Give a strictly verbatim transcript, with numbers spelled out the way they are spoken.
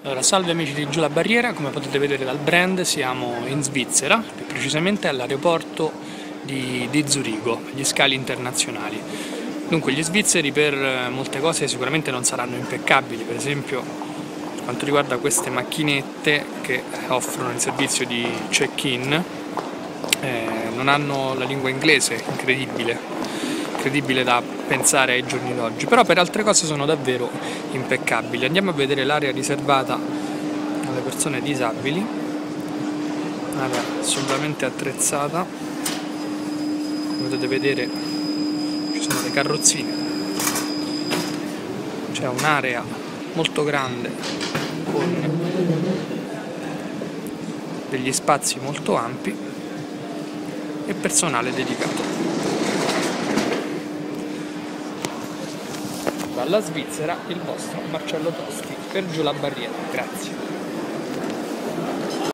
Allora, salve amici di Giù la Barriera, come potete vedere dal brand siamo in Svizzera, più precisamente all'aeroporto di, di Zurigo, gli scali internazionali. Dunque gli svizzeri per molte cose sicuramente non saranno impeccabili, per esempio per quanto riguarda queste macchinette che offrono il servizio di check-in, eh, non hanno la lingua inglese, incredibile. incredibile da pensare ai giorni d'oggi, però per altre cose sono davvero impeccabili. Andiamo a vedere l'area riservata alle persone disabili, un'area assolutamente attrezzata, come potete vedere ci sono le carrozzine, c'è un'area molto grande con degli spazi molto ampi e personale dedicato. Dalla Svizzera il vostro Marcello Tosti per Giù la Barriera. Grazie.